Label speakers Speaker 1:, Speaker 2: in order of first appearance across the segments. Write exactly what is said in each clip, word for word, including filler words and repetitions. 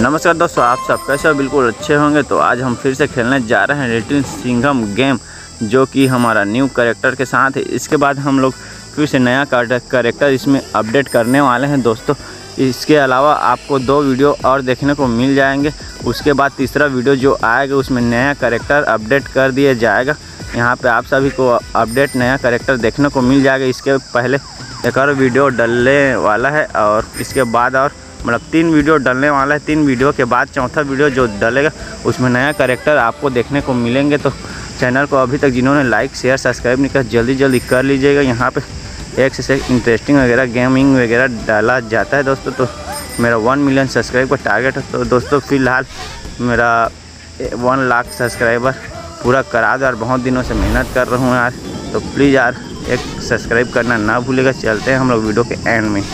Speaker 1: नमस्कार दोस्तों, आप सब कैसे हो? बिल्कुल अच्छे होंगे। तो आज हम फिर से खेलने जा रहे हैं लिटिल सिंघम गेम, जो कि हमारा न्यू कैरेक्टर के साथ है। इसके बाद हम लोग फिर से नया कैरेक्टर इसमें अपडेट करने वाले हैं दोस्तों। इसके अलावा आपको दो वीडियो और देखने को मिल जाएंगे। उसके बाद तीसरा वीडियो जो आएगा उसमें नया कैरेक्टर अपडेट कर दिया जाएगा। यहाँ पे आप सभी को अपडेट नया कैरेक्टर देखने को मिल जाएगा। इसके पहले एक और वीडियो डलने वाला है और इसके बाद और मतलब तीन वीडियो डलने वाला है। तीन वीडियो के बाद चौथा वीडियो जो डलेगा उसमें नया कैरेक्टर आपको देखने को मिलेंगे। तो चैनल को अभी तक जिन्होंने लाइक शेयर सब्सक्राइब नहीं किया जल्दी जल्दी कर लीजिएगा। यहाँ पे एक से एक इंटरेस्टिंग वगैरह गेमिंग वगैरह डाला जाता है दोस्तों। तो मेरा वन मिलियन सब्सक्राइब का टारगेट है। तो दोस्तों फ़िलहाल मेरा वन लाख सब्सक्राइबर पूरा करा दो यार। बहुत दिनों से मेहनत कर रहा हूँ यार, तो प्लीज़ यार एक सब्सक्राइब करना ना भूलेगा। चलते हैं हम लोग वीडियो के एंड में।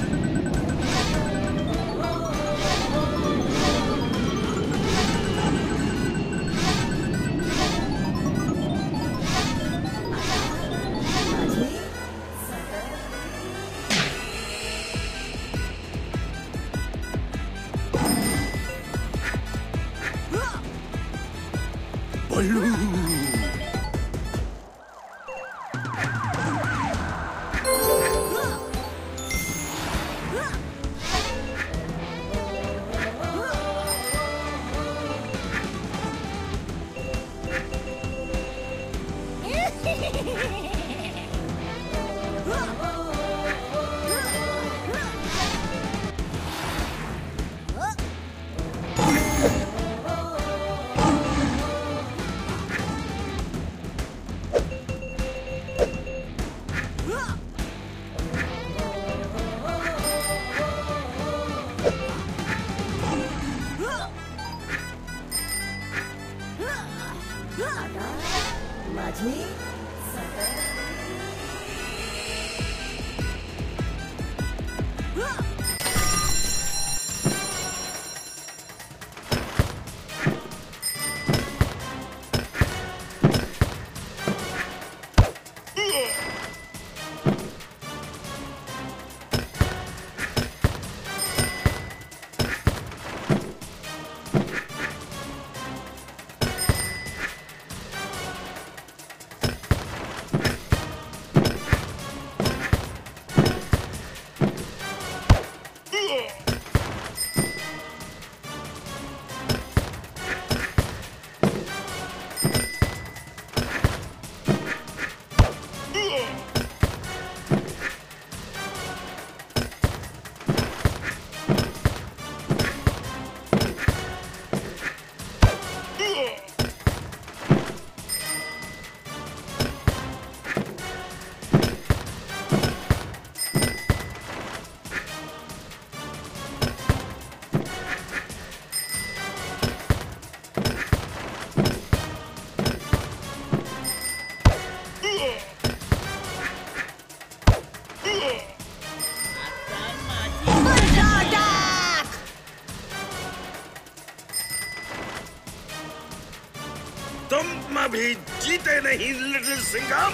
Speaker 2: तुम अभी जीते नहीं लिटिल सिंघम।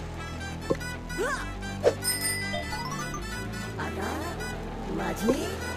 Speaker 3: माझी